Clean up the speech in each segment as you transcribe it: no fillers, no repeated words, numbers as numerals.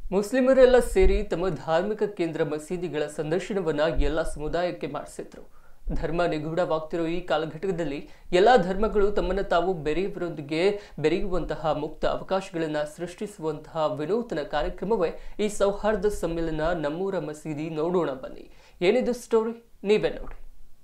ಮುಸ್ಲಿಮರೆಲ್ಲ ಸೇರಿ ತಮ್ಮ ಧಾರ್ಮಿಕ ಕೇಂದ್ರ ಮಸೀದಿಗಳ ಸಂದರ್ಶನವನ್ನ ಎಲ್ಲ ಸಮುದಾಯಕ್ಕೆ ಮಾಡಿಸಿದ್ರು. ಧರ್ಮ ನಿಗೂಢವಾಗ್ತಿರೋ ಈ ಕಾಲಘಟ್ಟದಲ್ಲಿ ಎಲ್ಲ ಧರ್ಮಗಳು ತಮ್ಮನ್ನು ತಾವು ಬೆರೆಯುವರೊಂದಿಗೆ ಬೆರೆಯುವಂತಹ ಮುಕ್ತ ಅವಕಾಶಗಳನ್ನು ಸೃಷ್ಟಿಸುವಂತಹ ವಿನೂತನ ಕಾರ್ಯಕ್ರಮವೇ ಈ ಸೌಹಾರ್ದ ಸಮ್ಮೇಳನ ನಮ್ಮೂರ ಮಸೀದಿ. ನೋಡೋಣ ಬನ್ನಿ, ಏನಿದು ಸ್ಟೋರಿ ನೀವೇ ನೋಡಿ.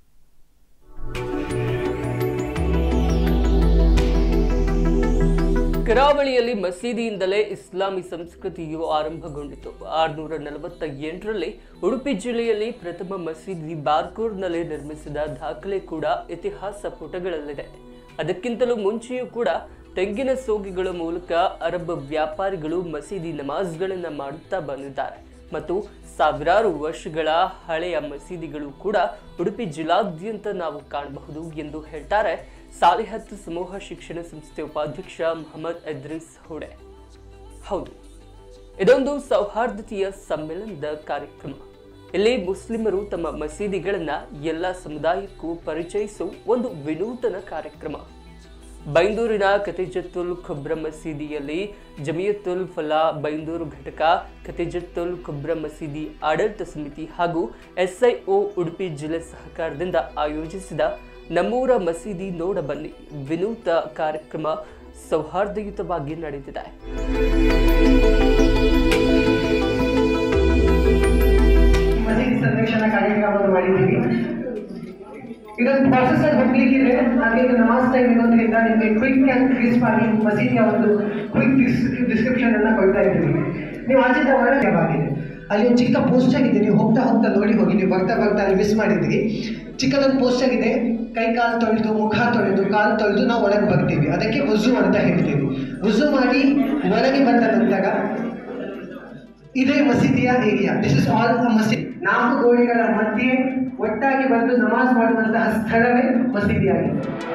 ಕರಾವಳಿಯಲ್ಲಿ ಮಸೀದಿಯಿಂದಲೇ ಇಸ್ಲಾಮಿ ಸಂಸ್ಕೃತಿಯು ಆರಂಭಗೊಂಡಿತು. 648ರಲ್ಲಿ ಉಡುಪಿ ಜಿಲ್ಲೆಯಲ್ಲಿ ಪ್ರಥಮ ಮಸೀದಿ ಬಾರ್ಕೂರ್ನಲ್ಲಿ ನಿರ್ಮಿಸಿದ ದಾಖಲೆ ಕೂಡ ಇತಿಹಾಸ ಪುಟಗಳಲ್ಲಿದೆ. ಅದಕ್ಕಿಂತಲೂ ಮುಂಚೆಯೂ ಕೂಡ ತೆಂಗಿನ ಸೋಗಿಗಳ ಮೂಲಕ ಅರಬ್ ವ್ಯಾಪಾರಿಗಳು ಮಸೀದಿ ನಮಾಜ್ಗಳನ್ನು ಮಾಡುತ್ತಾ ಬಂದಿದ್ದಾರೆ ಮತ್ತು ಸಾವಿರಾರು ವರ್ಷಗಳ ಹಳೆಯ ಮಸೀದಿಗಳು ಕೂಡ ಉಡುಪಿ ಜಿಲ್ಲಾದ್ಯಂತ ನಾವು ಕಾಣಬಹುದು ಎಂದು ಹೇಳ್ತಾರೆ ಸಾಲಿಹತ್ ಸಮೂಹ ಶಿಕ್ಷಣ ಸಂಸ್ಥೆ ಉಪಾಧ್ಯಕ್ಷ ಮೊಹಮ್ಮದ್ ಇದ್ರಿಸ್ ಹುಡೆ. ಹೌದು, ಇದೊಂದು ಸೌಹಾರ್ದತೆಯ ಸಮ್ಮೇಳನದ ಕಾರ್ಯಕ್ರಮ. ಇಲ್ಲಿ ಮುಸ್ಲಿಮರು ತಮ್ಮ ಮಸೀದಿಗಳನ್ನ ಎಲ್ಲ ಸಮುದಾಯಕ್ಕೂ ಪರಿಚಯಿಸುವ ಒಂದು ವಿನೂತನ ಕಾರ್ಯಕ್ರಮ. ಬೈಂದೂರಿನ ಖತೀಜತುಲ್ ಕುಬ್ರಾ ಮಸೀದಿಯಲ್ಲಿ ಜಮಿಯತುಲ್ ಫಲಾ ಬೈಂದೂರು ಘಟಕ, ಖತೀಜತುಲ್ ಕುಬ್ರಾ ಮಸೀದಿ ಆಡಳಿತ ಸಮಿತಿ ಹಾಗೂ SIO ಉಡುಪಿ ಜಿಲ್ಲೆ ಸಹಕಾರದಿಂದ ಆಯೋಜಿಸಿದ ನಮ್ಮೂರ ಮಸೀದಿ ನೋಡ ಬನ್ನಿ ವಿನೂತ ಕಾರ್ಯಕ್ರಮ ಸೌಹಾರ್ದಯುತವಾಗಿ ನಡೆದಿದೆ. ಮಸೀದಿ ಸಂರಕ್ಷಣಾ ಕಾರ್ಯಕ್ರಮವನ್ನು ಮಾಡಿದ್ದೀವಿ. ಇದೊಂದು ಪ್ರಾಸೆಸ್ ಅಲ್ಲಿ ಹೋಗ್ಲಿಕ್ಕಿದೆ. ಹಾಗೆ ನಮಾಜ್ ಟೈಮ್ ಇರೋದ್ರಿಂದ ನಿಮಗೆ ಕ್ವಿಕ್ ಆ್ಯಂಡ್ ಕ್ರಿಸ್ಪ್ ಆಗಿ ಮಸೀದಿಯ ಒಂದು ಕ್ವಿಕ್ ಡಿಸ್ಕ್ರಿಪ್ಷನ್ ಅನ್ನ ಕೊಡ್ತಾ ಇದ್ದೀವಿ. ನೀವು ಆಚೆದ ಒಳಗಾಗಿದೆ ಅಲ್ಲಿ ಒಂದು ಚಿಕ್ಕ ಪೋಸ್ಟ್ ಆಗಿದೆ, ನೀವು ಹೋಗ್ತಾ ಹೋಗ್ತಾ ನೋಡಿ ಹೋಗಿ. ನೀವು ಬರ್ತಾ ಬರ್ತಾ ಅಲ್ಲಿ ಮಿಸ್ ಮಾಡಿದ್ರಿ. ಚಿಕ್ಕದೊಂದು ಪೋಸ್ಟ್ ಆಗಿದೆ, ಕೈ ಕಾಲು ತೊಳೆದು ಮುಖ ತೊಳೆದು ಕಾಲು ತೊಳೆದು ನಾವು ಒಳಗೆ ಬರ್ತೀವಿ. ಅದಕ್ಕೆ ವುಜು ಅಂತ ಹೇಳ್ತೀವಿ. ವುಜು ಮಾಡಿ ಒಳಗೆ ಬಂದ ನಂತರ ಇದೇ ಮಸೀದಿಯ ಏರಿಯಾ. ದಿಸ್ ಇಸ್ ಆಲ್ ಮಸೀದಿ. 4 ಗೋಡೆಗಳ ಮಧ್ಯೆ ಒಟ್ಟಾಗಿ ಬಂದು ನಮಾಜ್ ಮಾಡುವಂತಹ ಸ್ಥಳವೇ ಮಸೀದಿಯಾಗಿದೆ.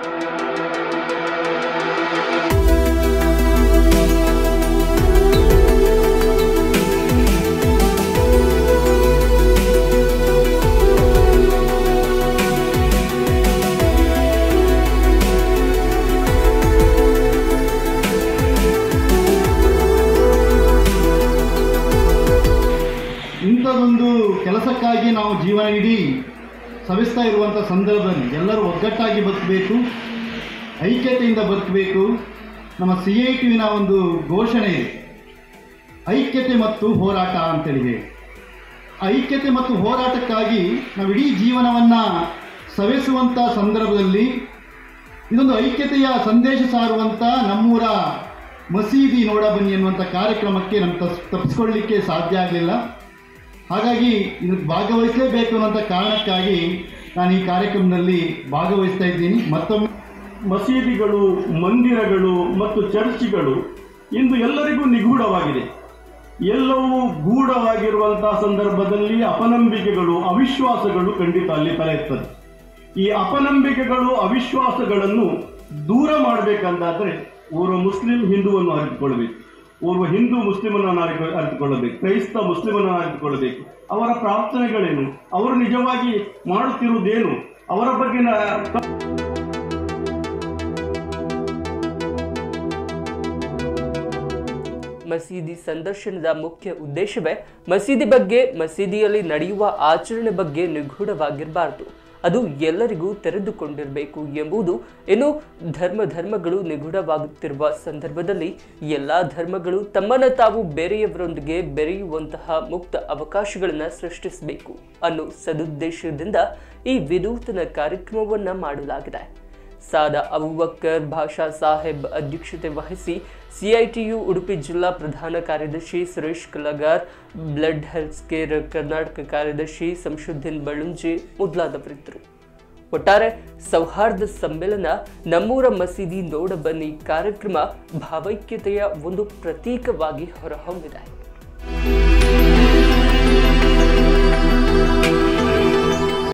ಇಂಥದೊಂದು ಕೆಲಸಕ್ಕಾಗಿ ನಾವು ಜೀವನ ಇಡೀ ಸವಿಸ್ತಾ ಇರುವಂಥ ಸಂದರ್ಭದಲ್ಲಿ ಎಲ್ಲರೂ ಒಗ್ಗಟ್ಟಾಗಿ ಬದುಕಬೇಕು, ಐಕ್ಯತೆಯಿಂದ ಬದುಕಬೇಕು. ನಮ್ಮ CITUವಿನ ಒಂದು ಘೋಷಣೆ ಇದೆ, ಐಕ್ಯತೆ ಮತ್ತು ಹೋರಾಟ ಅಂತೇಳಿ ಹೇಳಿ. ಐಕ್ಯತೆ ಮತ್ತು ಹೋರಾಟಕ್ಕಾಗಿ ನಾವು ಇಡೀ ಜೀವನವನ್ನು ಸವೆಸುವಂಥ ಸಂದರ್ಭದಲ್ಲಿ ಇದೊಂದು ಐಕ್ಯತೆಯ ಸಂದೇಶ ಸಾರುವಂಥ ನಮ್ಮೂರ ಮಸೀದಿ ನೋಡ ಬನ್ನಿ ಎನ್ನುವಂಥ ಕಾರ್ಯಕ್ರಮಕ್ಕೆ ನಮ್ಮ ತಪ್ಪಿಸ್ಕೊಳ್ಳಲಿಕ್ಕೆ ಸಾಧ್ಯ ಆಗಲಿಲ್ಲ. ಹಾಗಾಗಿ ಇದಕ್ಕೆ ಭಾಗವಹಿಸಲೇಬೇಕು ಅನ್ನೋಂಥ ಕಾರಣಕ್ಕಾಗಿ ನಾನು ಈ ಕಾರ್ಯಕ್ರಮದಲ್ಲಿ ಭಾಗವಹಿಸ್ತಾ ಇದ್ದೀನಿ. ಮತ್ತೊಮ್ಮೆ ಮಸೀದಿಗಳು, ಮಂದಿರಗಳು ಮತ್ತು ಚರ್ಚ್ಗಳು ಇಂದು ಎಲ್ಲರಿಗೂ ನಿಗೂಢವಾಗಿದೆ. ಎಲ್ಲವೂ ಗೂಢವಾಗಿರುವಂತಹ ಸಂದರ್ಭದಲ್ಲಿ ಅಪನಂಬಿಕೆಗಳು, ಅವಿಶ್ವಾಸಗಳು ಖಂಡಿತ ಅಲ್ಲಿ ತಲೆ ಎತ್ತದೆ. ಈ ಅಪನಂಬಿಕೆಗಳು, ಅವಿಶ್ವಾಸಗಳನ್ನು ದೂರ ಮಾಡಬೇಕಂತಾದರೆ ಓರ್ವ ಮುಸ್ಲಿಂ ಹಿಂದುವನ್ನು ಅರಿತುಕೊಳ್ಬೇಕು, ಓರ್ವ ಹಿಂದೂ ಮುಸ್ಲಿಮನನ್ನು ಅರಿತುಕೊಳ್ಳಬೇಕು, ಕ್ರೈಸ್ತ ಮುಸ್ಲಿಮನನ್ನು ಅರಿತುಕೊಳ್ಳಬೇಕು. ಅವರ ಪ್ರಾರ್ಥನೆಗಳೇನು, ಅವರು ನಿಜವಾಗಿ ಮಾಡುತ್ತಿರುವುದೇನು, ಅವರ ಬಗ್ಗೆನ ಮಸೀದಿ ಸಂದರ್ಶನದ ಮುಖ್ಯ ಉದ್ದೇಶವೇ ಮಸೀದಿ ಬಗ್ಗೆ, ಮಸೀದಿಯಲ್ಲಿ ನಡೆಯುವ ಆಚರಣೆ ಬಗ್ಗೆ ನಿಗೂಢವಾಗಿರಬಾರದು, ಅದು ಎಲ್ಲರಿಗೂ ತೆರೆದುಕೊಂಡಿರಬೇಕು ಎಂಬುದು. ಇನ್ನು ಧರ್ಮಗಳು ನಿಗೂಢವಾಗುತ್ತಿರುವ ಸಂದರ್ಭದಲ್ಲಿ ಎಲ್ಲ ಧರ್ಮಗಳು ತಮ್ಮನ್ನು ತಾವು ಬೇರೆಯವರೊಂದಿಗೆ ಬೆರೆಯುವಂತಹ ಮುಕ್ತ ಅವಕಾಶಗಳನ್ನು ಸೃಷ್ಟಿಸಬೇಕು ಅನ್ನೋ ಸದುದ್ದೇಶದಿಂದ ಈ ವಿನೂತನ ಕಾರ್ಯಕ್ರಮವನ್ನು ಮಾಡಲಾಗಿದೆ. ಸಾದಾ ಅಬೂಬಕರ್ ಭಾಷಾ ಸಾಹೇಬ್ ಅಧ್ಯಕ್ಷತೆ ವಹಿಸಿ CITU ಉಡುಪಿ ಜಿಲ್ಲಾ ಪ್ರಧಾನ ಕಾರ್ಯದರ್ಶಿ Suresh Kalagar, blood health care Karnataka ಕಾರ್ಯದರ್ಶಿ ಸಂಶುದ್ದೀನ್ ಬಳುಂಜಿ ಮೊದಲಾದವರಿದ್ದರು. ಒಟ್ಟಾರೆ ಸೌಹಾರ್ದ ಸಮ್ಮೇಳನ ನಮ್ಮೂರ ಮಸೀದಿ ನೋಡ ಬನ್ನಿ ಕಾರ್ಯಕ್ರಮ ಭಾವೈಕ್ಯತೆಯ ಒಂದು ಪ್ರತೀಕವಾಗಿ ಹೊರಹೊಮ್ಮಿದೆ.